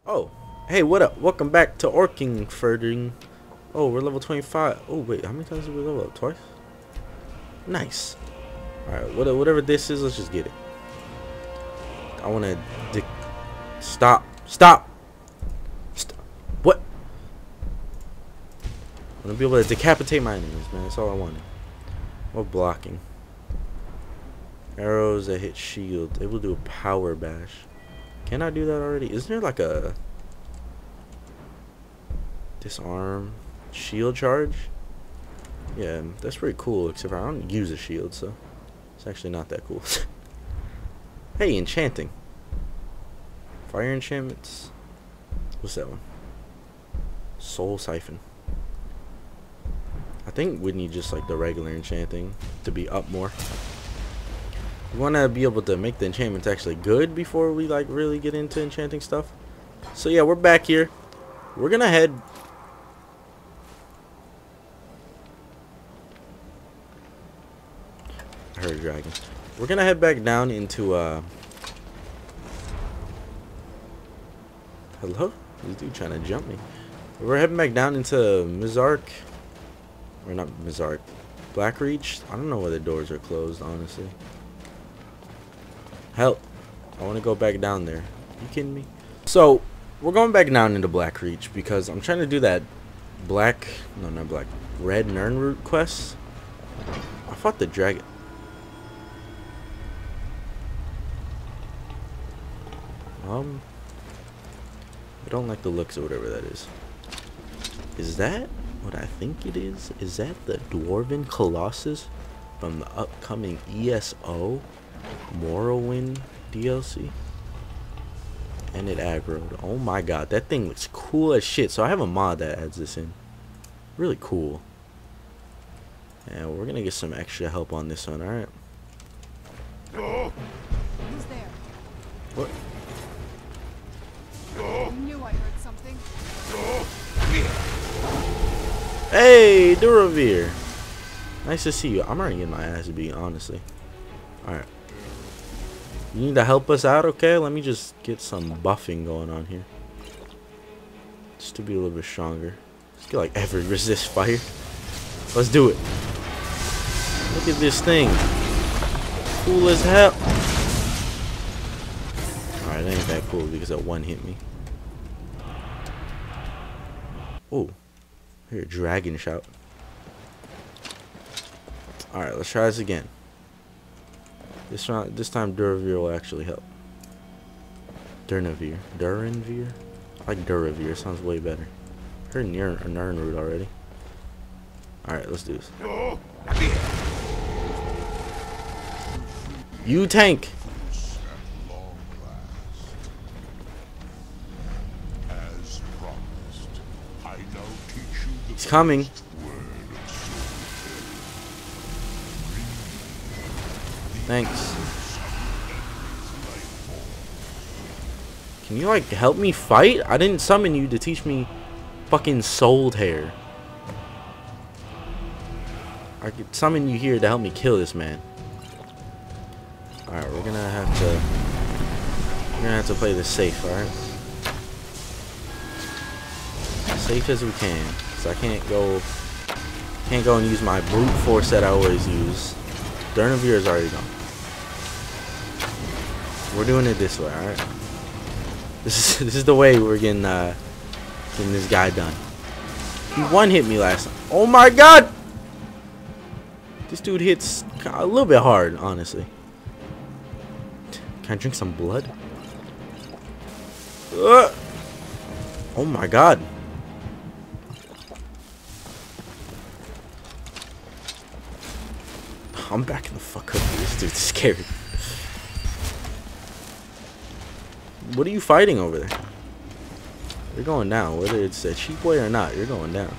Oh, hey, what up? Welcome back to Orking Furthering. Oh, we're level 25. Oh, wait, how many times did we level up? Twice? Nice. Alright, whatever this is, let's just get it. I want to... Stop. Stop! Stop! What? I want to be able to decapitate my enemies, man. That's all I wanted. What blocking? Arrows that hit shield. Able to do a power bash. Can I do that already? Isn't there like a disarm shield charge? Yeah, that's pretty cool, except I don't use a shield, so it's actually not that cool. Hey, enchanting. Fire enchantments. What's that one? Soul siphon. I think we need just like the regular enchanting to be up more. We want to be able to make the enchantments actually good before we like really get into enchanting stuff. So yeah, we're back here. We're gonna head. I heard a dragon. We're gonna head back down into hello? This dude trying to jump me. We're heading back down into Mizark. Or not Mizark. Blackreach. I don't know why the doors are closed, honestly. Help. I want to go back down there. You kidding me? So, we're going back down into Blackreach because I'm trying to do that red Nirnroot quest. I fought the dragon. I don't like the looks of whatever that is. Is that what I think it is? Is that the Dwarven Colossus from the upcoming ESO Morrowind DLC? And it aggroed. Oh my god, that thing looks cool as shit. So I have a mod that adds this in. Really cool. And we're gonna get some extra help on this one, alright? Who's there? What? I knew I heard something. Hey, Duravir. Nice to see you. I'm already getting my ass beat, honestly. Alright. You need to help us out, okay? Let me just get some buffing going on here. Just to be a little bit stronger. Let's get like every resist fire. Let's do it. Look at this thing. Cool as hell. Alright, it ain't that cool because that one hit me. Oh. I hear a dragon shout. Alright, let's try this again. This time Duravir will actually help. Duravir. Durinvir? I like Duravir, sounds way better. Heard Nirnroot already. Alright, let's do this. You tank! He's coming. Thanks. Can you like help me fight? I didn't summon you to teach me fucking soul hair. I could summon you here to help me kill this man. Alright, we're gonna have to play this safe, alright? Safe as we can. Cause I can't go and use my brute force that I always use. Durinvir is already gone. We're doing it this way, alright? This is the way we're getting this guy done. He one hit me last time. Oh my god! This dude hits a little bit hard, honestly. Can I drink some blood? Oh my god. I'm backing the fuck up. This dude's scary. What are you fighting over there? You're going down. Whether it's a cheap way or not, you're going down.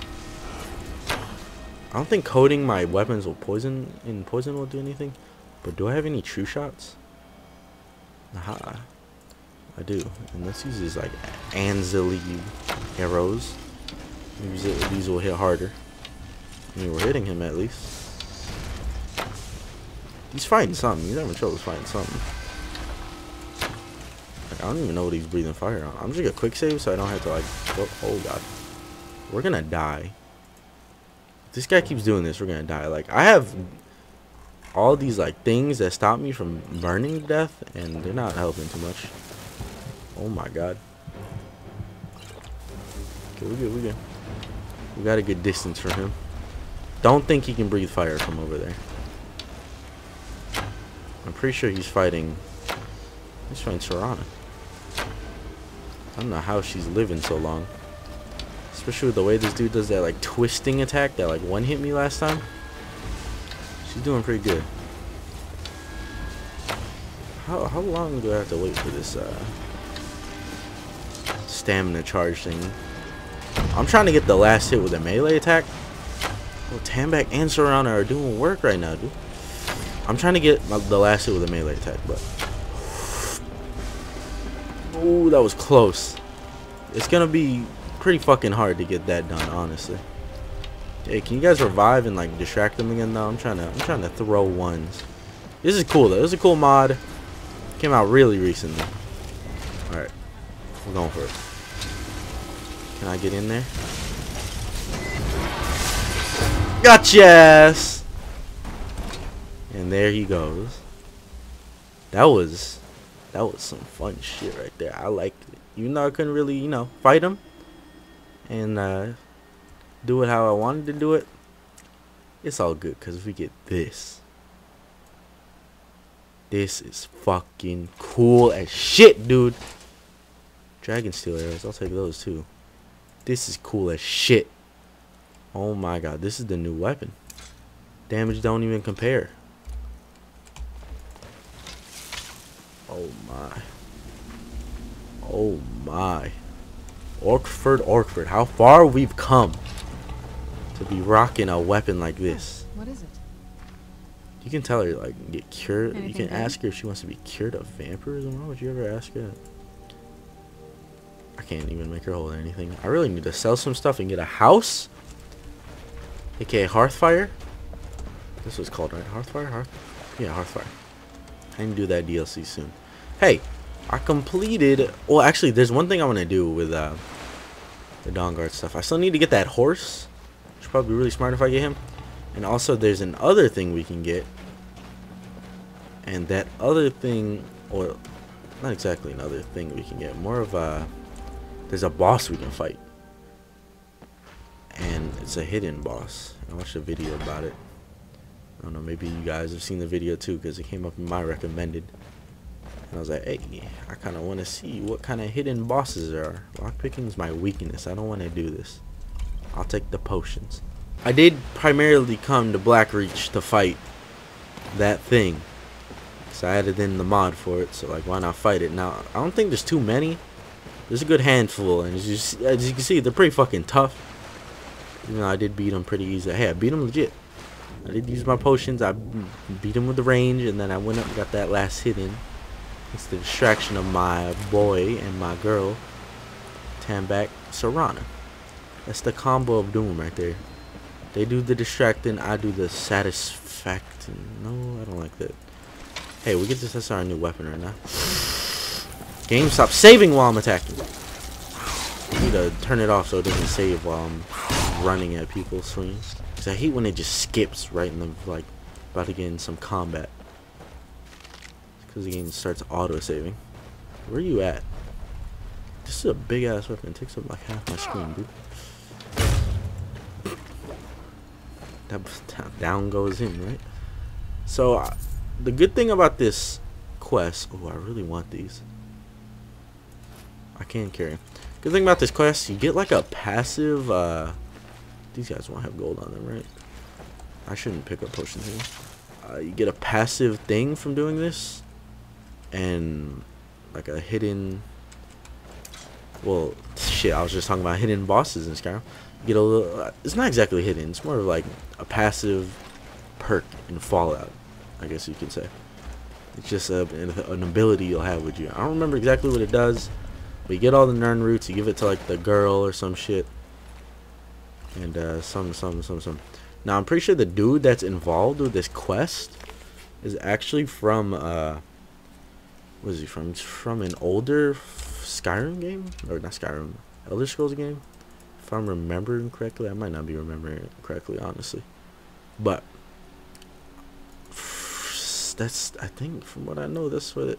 I don't think coating my weapons will poison will do anything. But do I have any true shots? Aha. I do. And let's use these like Anzali arrows. Maybe these will hit harder. I mean, we're hitting him at least. He's fighting something. He's having trouble fighting something. Like, I don't even know what he's breathing fire on. I'm just gonna quick save so I don't have to like go. Oh god. We're gonna die. If this guy keeps doing this, we're gonna die. Like, I have all these like things that stop me from burning to death, and they're not helping too much. Oh my god. Okay, we good. We got a good distance from him. Don't think he can breathe fire from over there. I'm pretty sure he's fighting. He's fighting Serana. I don't know how she's living so long. Especially with the way this dude does that like twisting attack that like one hit me last time. She's doing pretty good. How long do I have to wait for this stamina charge thing? I'm trying to get the last hit with a melee attack. Oh, Tambak and Serana are doing work right now, dude. I'm trying to get the last hit with a melee attack, but ooh, that was close. It's gonna be pretty fucking hard to get that done, honestly. Hey, can you guys revive and like distract them again? Though I'm trying to throw ones. This is cool though. This is a cool mod. Came out really recently. All right, we're going for it. Can I get in there? Gotcha! And there he goes. That was some fun shit right there. I liked it. Even though I couldn't really, you know, fight him and do it how I wanted to do it, it's all good because we get this. This is fucking cool as shit, dude. Dragon steel arrows, I'll take those too. This is cool as shit. Oh my god, this is the new weapon. Damage don't even compare. Oh my. Oh my. Orkford, how far we've come to be rocking a weapon like this. What is it? You can tell her like get cured. Anything you can good? ask her if she wants to be cured of vampirism. Why would you ever ask her that? I can't even make her hold anything. I really need to sell some stuff and get a house, aka Hearthfire. This was called, right? Hearthfire? Yeah, Hearthfire. I need to do that DLC soon. Hey, I completed. Well, actually, there's one thing I want to do with the Dawnguard stuff. I still need to get that horse. Should probably be really smart if I get him. And also, there's another thing we can get. And that other thing, or not exactly another thing we can get, more of a. There's a boss we can fight. And it's a hidden boss. I watched a video about it. I don't know, maybe you guys have seen the video too, because it came up in my recommended. And I was like, hey, I kind of want to see what kind of hidden bosses there are. Lockpicking is my weakness. I don't want to do this. I'll take the potions. I did primarily come to Blackreach to fight that thing. So I added in the mod for it, so like, why not fight it? Now, I don't think there's too many. There's a good handful, and as you can see, they're pretty fucking tough. Even though I did beat them pretty easy. Hey, I beat them legit. I did use my potions. I beat him with the range, and then I went up and got that last hit in. It's the distraction of my boy and my girl, Tambak Serana. That's the combo of doom right there. They do the distracting, I do the satisfacting. No, I don't like that. Hey, we get to test our new weapon right now. Game, stop saving while I'm attacking. I need to turn it off so it doesn't save while I'm running at people swinging. Cause I hate when it just skips right in the like about to get in some combat. Because the game starts auto saving. Where are you at? This is a big ass weapon. It takes up like half my screen, dude. That down goes him, right? So the good thing about this quest. Oh, I really want these. I can carry. Good thing about this quest, you get like a passive. These guys won't have gold on them, right? I shouldn't pick up potions here. You get a passive thing from doing this, and like a hidden. Well, shit. I was just talking about hidden bosses in Skyrim. You get a little. It's not exactly hidden. It's more of like a passive perk in Fallout, I guess you could say. It's just an ability you'll have with you. I don't remember exactly what it does. But you get all the Nern roots, you give it to like the girl or some shit. And some. Now I'm pretty sure the dude that's involved with this quest is actually from What is he from? He's from an older Skyrim game? Or not Skyrim, Elder Scrolls game? If I'm remembering correctly. I might not be remembering it correctly, honestly. But that's, I think, from what I know, that's what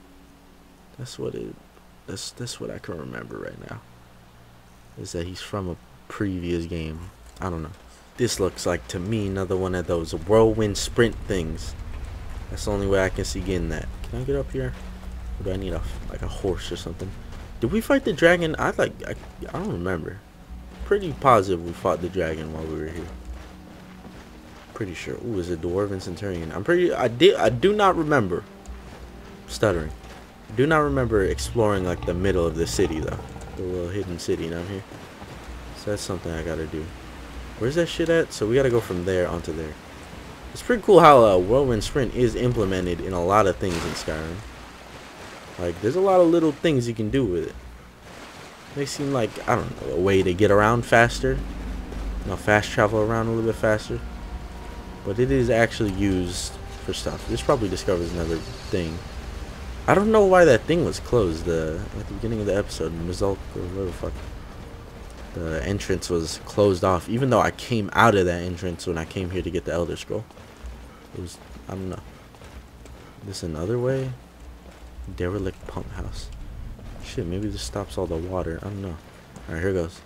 I can remember right now. Is that he's from a previous game. I don't know. This looks like, to me, another one of those whirlwind sprint things. That's the only way I can see getting that. Can I get up here? Or do I need like a horse or something? Did we fight the dragon? I don't remember. Pretty positive we fought the dragon while we were here. Pretty sure. Ooh, is a dwarven centurion. I do not remember. Stuttering. I do not remember exploring like the middle of the city though. The little hidden city down here. So that's something I gotta do. Where's that shit at? So we gotta go from there onto there. It's pretty cool how whirlwind sprint is implemented in a lot of things in Skyrim. Like, there's a lot of little things you can do with it. They seem like, I don't know, a way to get around faster. You know, fast travel around a little bit faster. But it is actually used for stuff. This probably discovers another thing. I don't know why that thing was closed at the beginning of the episode. Mizulk or whatever the fuck. The entrance was closed off, even though I came out of that entrance when I came here to get the Elder Scroll. It was, I don't know. This another way? Derelict pump house. Shit, maybe this stops all the water. I don't know. Alright, here goes.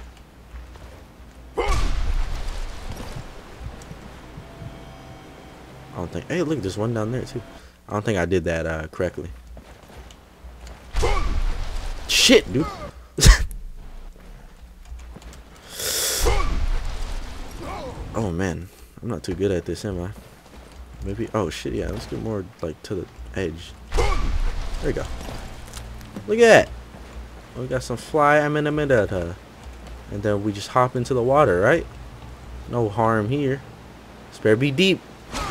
I don't think. Hey, look, there's one down there too. I don't think I did that correctly. Shit, dude. Oh man, I'm not too good at this, am I? Maybe. Oh shit, yeah. Let's get more like to the edge. There we go. Look at that. We got some fly amenamenta. And then we just hop into the water, right? No harm here. Spare be deep.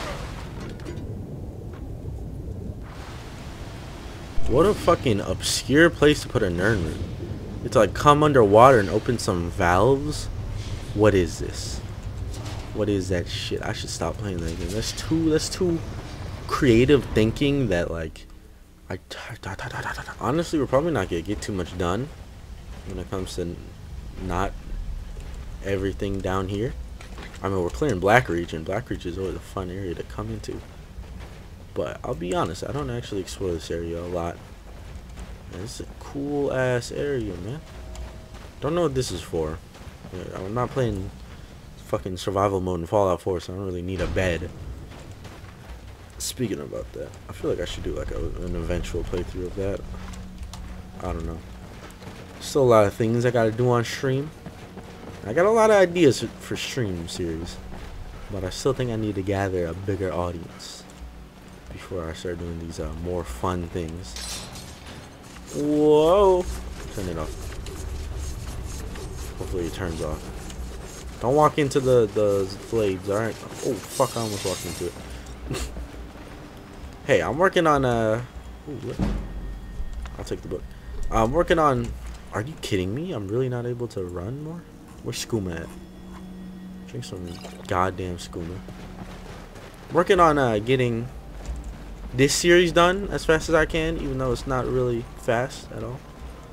What a fucking obscure place to put a nerd room. It's like come underwater and open some valves. What is this? What is that shit? I should stop playing that game. That's too creative thinking that like honestly, we're probably not gonna get too much done when it comes to not everything down here. I mean, we're clearing Blackreach, and Blackreach is always a fun area to come into. But I'll be honest, I don't actually explore this area a lot. Man, this is a cool ass area, man. Don't know what this is for. I'm not playing fucking survival mode in Fallout 4, so I don't really need a bed. Speaking about that, I feel like I should do like an eventual playthrough of that. I don't know. Still a lot of things I gotta do on stream. I got a lot of ideas for stream series, but I still think I need to gather a bigger audience before I start doing these more fun things. Whoa! Turn it off. Hopefully it turns off. Don't walk into the blades, alright? Oh fuck, I almost walked into it. Hey, I'm working on ooh, I'll take the book. I'm working on. Are you kidding me? I'm really not able to run more? Where's skooma at? Drink some goddamn skooma. Working on getting this series done as fast as I can, even though it's not really fast at all.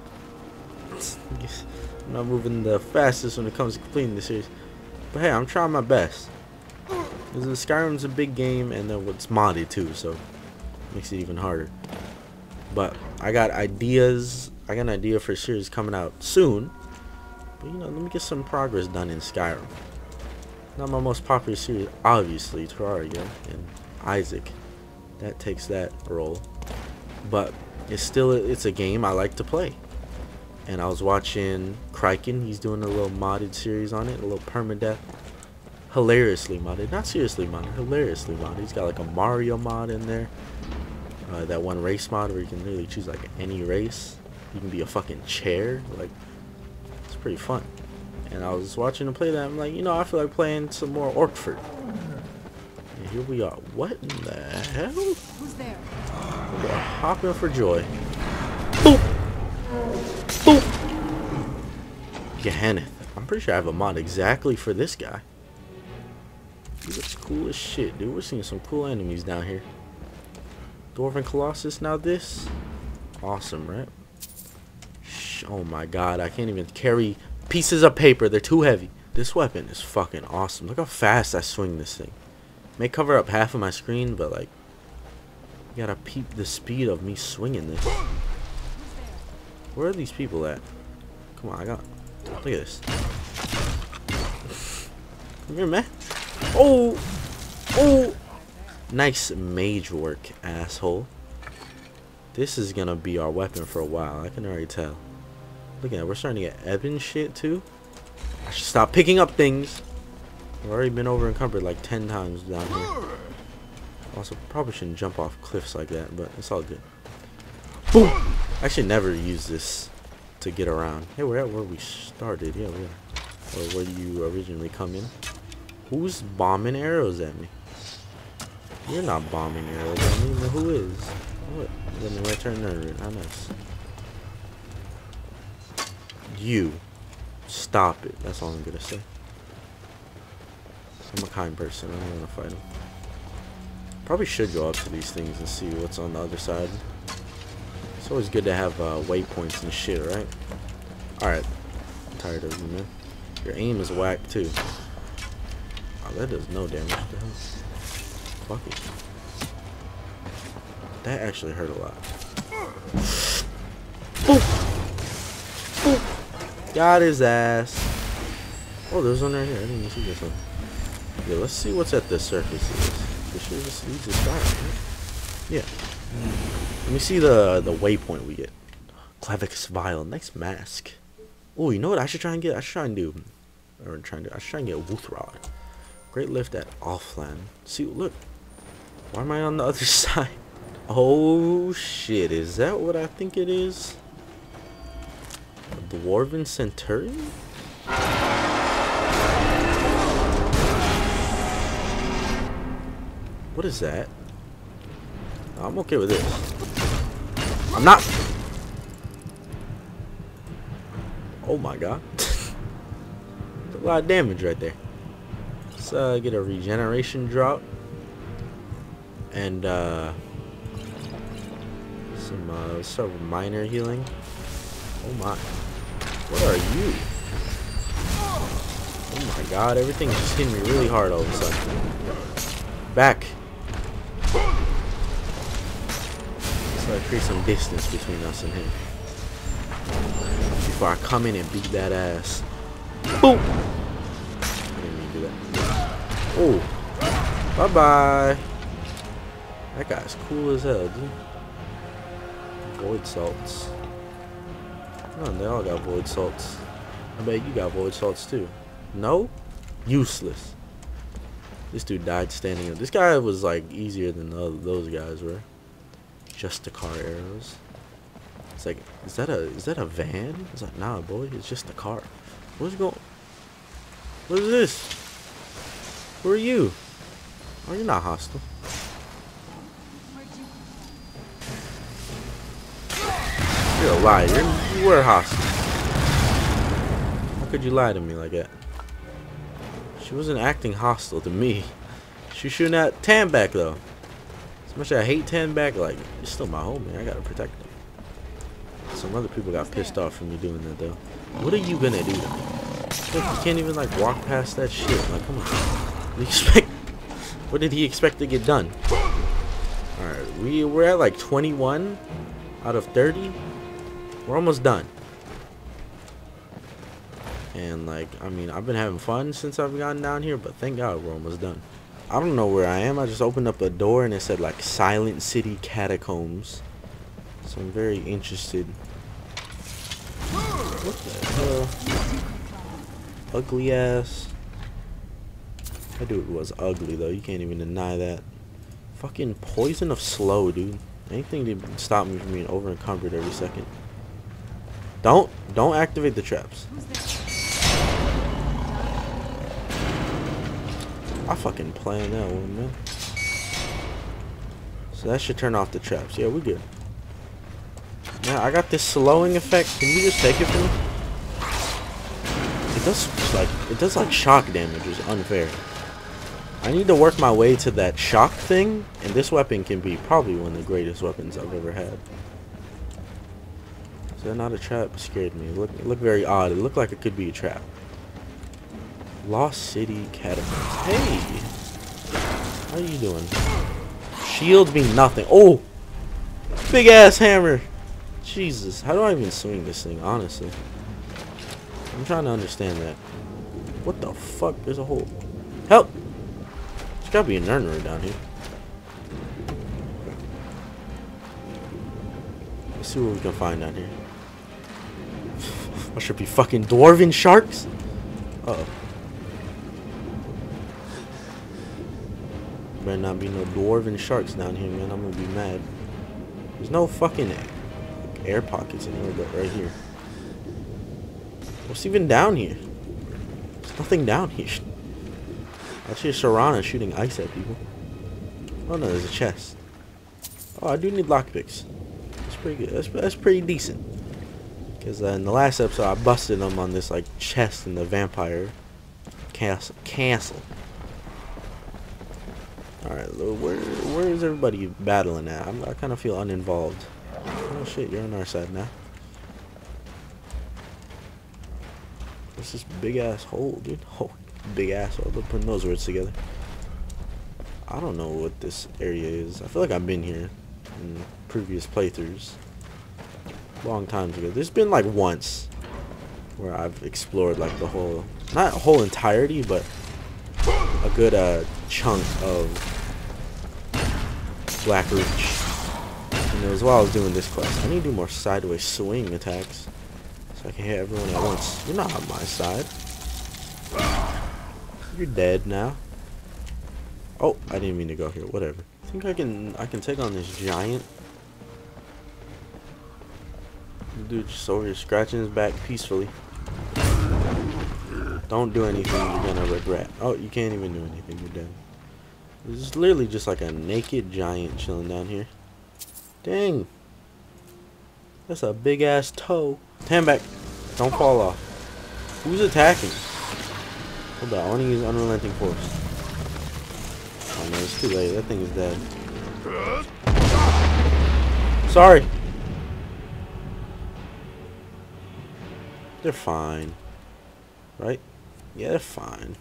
I'm not moving the fastest when it comes to completing this series. But hey, I'm trying my best. Because Skyrim's a big game, and then it's modded too, so makes it even harder. But I got ideas. I got an idea for a series coming out soon. But you know, let me get some progress done in Skyrim. Not my most popular series, obviously, Terraria and Isaac. That takes that role. But it's a game I like to play. And I was watching Kraken. He's doing a little modded series on it, a little permadeath. Hilariously modded, not seriously modded, hilariously modded. He's got like a Mario mod in there. That one race mod where you can literally choose like any race. You can be a fucking chair. Like, it's pretty fun. And I was watching him play that. I'm like, you know, I feel like playing some more Orkford. And here we are. What in the hell? Who's there? We're hopping for joy. Boop! Boop! Gahanneth. I'm pretty sure I have a mod exactly for this guy. He looks cool as shit, dude. We're seeing some cool enemies down here. Dwarven Colossus, now this? Awesome, right? Oh my god, I can't even carry pieces of paper. They're too heavy. This weapon is fucking awesome. Look how fast I swing this thing. May cover up half of my screen, but like, you gotta peep the speed of me swinging this. Where are these people at? Come on, look at this. Come here, man. Oh! Oh! Nice mage work, asshole. This is gonna be our weapon for a while. I can already tell. Look at that. We're starting to get Evan shit, too. I should stop picking up things. I've already been over encumbered like 10 times down here. Also, probably shouldn't jump off cliffs like that, but it's all good. Boom! I actually never use this to get around. Hey, we're at where we started. Yeah, we are. Or where you originally come in. Who's bombing arrows at me? You're not bombing arrows at me, but who is? What? Then the return nerd. How nice. You. Stop it. That's all I'm gonna say. I'm a kind person. I don't want to fight him. Probably should go up to these things and see what's on the other side. It's always good to have waypoints and shit, right? Alright. I'm tired of you, man. Your aim is whack, too. Oh, that does no damage. What the hell? Fuck it. That actually hurt a lot. Boom! Boom! Got his ass. Oh, there's one right here. I didn't even see this one. Yeah, let's see what's at the surface of this. This should just leads us back, right? Yeah. Let me see the waypoint we get. Clavix Vial. Nice mask. Oh, you know what I should try and get? I should try and get Wuthrod. Great lift at Offland. See, look. Why am I on the other side? Oh shit, is that what I think it is? A Dwarven Centurion? What is that? I'm okay with this. I'm not. Oh my god. A lot of damage right there. Let's get a regeneration drop. And some minor healing. Oh my. What are you? Oh my god, everything is just hitting me really hard all of a sudden. Back. So I create some distance between us and him. Before I come in and beat that ass. Boom! I didn't mean to do that. Oh. Bye-bye. That guy's cool as hell, dude. Void salts. Oh, they all got void salts. I bet you got void salts too. No? Useless. This dude died standing up. This guy was like easier than those guys were. Just the car arrows. It's like, is that a van? It's like, nah, boy, it's just a car. What's going? What is this? Who are you? Oh, you're not hostile. You're a liar. You were hostile. How could you lie to me like that? She wasn't acting hostile to me. She shooting at Tanback though. As much as I hate Tanback, like, it's still my homie. I gotta protect him. Some other people got pissed off from me doing that though. What are you gonna do to me? Look, you can't even like walk past that shit. Like, come on. What do you expect? What did he expect to get done? Alright, we're at like 21 out of 30. We're almost done. And like, I mean, I've been having fun since I've gotten down here, but thank God we're almost done. I don't know where I am. I just opened up a door and it said like Silent City Catacombs. So I'm very interested. What the hell? Ugly ass. That dude was ugly though. You can't even deny that. Fucking poison of slow, dude. Anything to stop me from being over encumbered every second. Don't activate the traps. I fucking planned that one, man. So that should turn off the traps. Yeah, we good. Now I got this slowing effect. Can you just take it from me? It does like shock damage. It's unfair. I need to work my way to that shock thing, and this weapon can be probably one of the greatest weapons I've ever had. Is that not a trap? It scared me. It looked very odd. It looked like it could be a trap. Lost City Catacombs. Hey! How are you doing? Shields mean nothing. Oh! Big ass hammer! Jesus, how do I even swing this thing, honestly? I'm trying to understand that. What the fuck? There's a hole. Help! There's gotta be a Nirnroot down here. Let's see what we can find down here. What should be fucking dwarven sharks? Uh-oh. Better not be no dwarven sharks down here, man. I'm gonna be mad. There's no fucking air pockets anywhere but right here. What's even down here? There's nothing down here. Actually, Serana shooting ice at people. Oh no, there's a chest. Oh, I do need lockpicks. That's pretty good. That's pretty decent. Because in the last episode, I busted them on this like chest in the vampire castle. All right, where is everybody battling at? I kind of feel uninvolved. Oh shit, you're on our side now. What's this big ass hole, dude? Oh, big ass hole. Look, putting those words together. I don't know what this area is. I feel like I've been here in previous playthroughs. Long times ago. There's been like once where I've explored like the whole, not whole entirety, but a good chunk of Blackreach. And it was while I was doing this quest. I need to do more sideways swing attacks so I can hit everyone at once. You're not on my side. You're dead now. Oh, I didn't mean to go here. Whatever. I think I can take on this giant. Dude just over here scratching his back peacefully. Don't do anything you're gonna regret. Oh, you can't even do anything. You're dead. This is literally just like a naked giant chilling down here. Dang. That's a big ass toe. Stand back. Don't fall off. Who's attacking? Hold on. I want to use Unrelenting Force. Oh no, it's too late. That thing is dead. Sorry. They're fine. Right? Yeah, they're fine.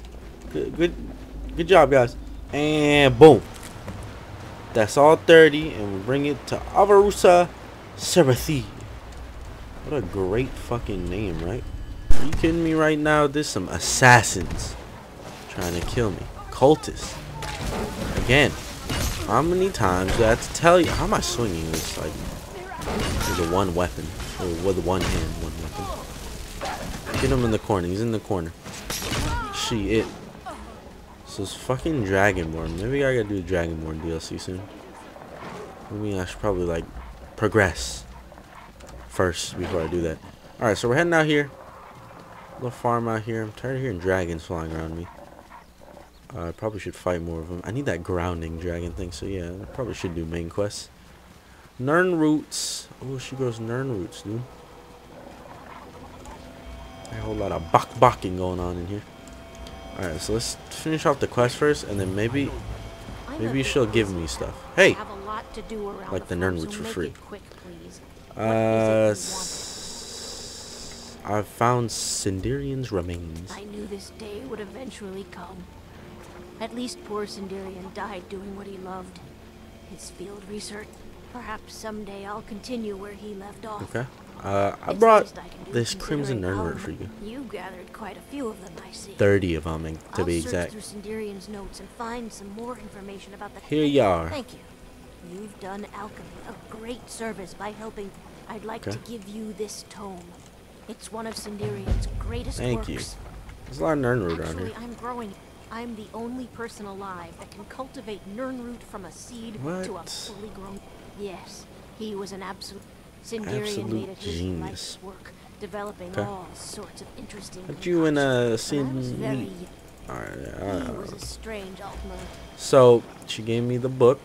Good job, guys. And boom. That's all 30, and we bring it to Avarusa Serathi. What a great fucking name, right? Are you kidding me right now? There's some assassins trying to kill me. Cultists. Again. How many times do I have to tell you? How am I swinging this? Like, with a one weapon. Or with one hand, one weapon. Get him in the corner. He's in the corner. Shit. So it's fucking Dragonborn. Maybe I gotta do the Dragonborn DLC soon. Maybe I should probably like progress first before I do that. Alright, so we're heading out here. Little farm out here. I'm tired of hearing dragons flying around me. I probably should fight more of them. I need that grounding dragon thing. So yeah, I probably should do main quests. Nirnroots. Oh, she grows Nirnroots, dude. A whole lot of bocking going on in here. Alright, so let's finish off the quest first, and then maybe she'll give me stuff. Hey! Like the Nirnroots for free. I've found Sindarian's remains. I knew this day would eventually come. At least poor Sindarian died doing what he loved. His field research. Perhaps someday I'll continue where he left off. Okay. I brought this Crimson Nirnroot for you. You gathered quite a few of them, I see. 30 of them, to be exact. I'll search through Sindarian's notes and find some more information about the... Here you are. Thank you. You've done alchemy a great service by helping. I'd like to give you this tome. It's one of Sindarian's greatest works. Thank you. There's a lot of Nirnroot around here. I'm growing. I'm the only person alive that can cultivate Nirnroot from a seed to a fully grown... Yes, he was an absolute... Sindarian made it his life's work, developing all sorts of interesting... But you in a scene... Alright, he was a strange Altmer. So, she gave me the book.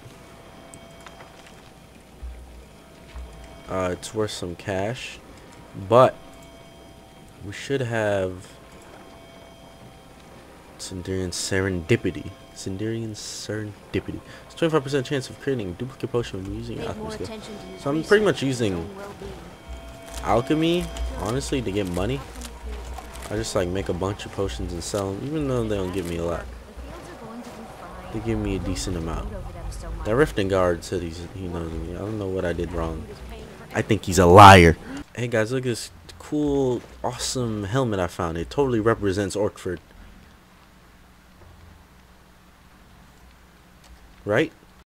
It's worth some cash. But, we should have... Sinderian Serendipity. Sinderian Serendipity. It's 25% chance of creating a duplicate potion when using alchemy skill. So I'm pretty much using alchemy, honestly, to get money. I just like make a bunch of potions and sell them, even though they don't give me a lot. They give me a decent amount. That Riften guard said he knows me. I don't know what I did wrong. I think he's a liar. Hey guys, look at this cool, awesome helmet I found. It totally represents Orkford. Right?